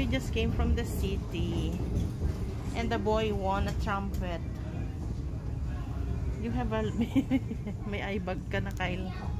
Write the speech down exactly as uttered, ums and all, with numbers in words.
just came from the city. And the boy won a trumpet. You have a... may eye bag ka na, Kyle.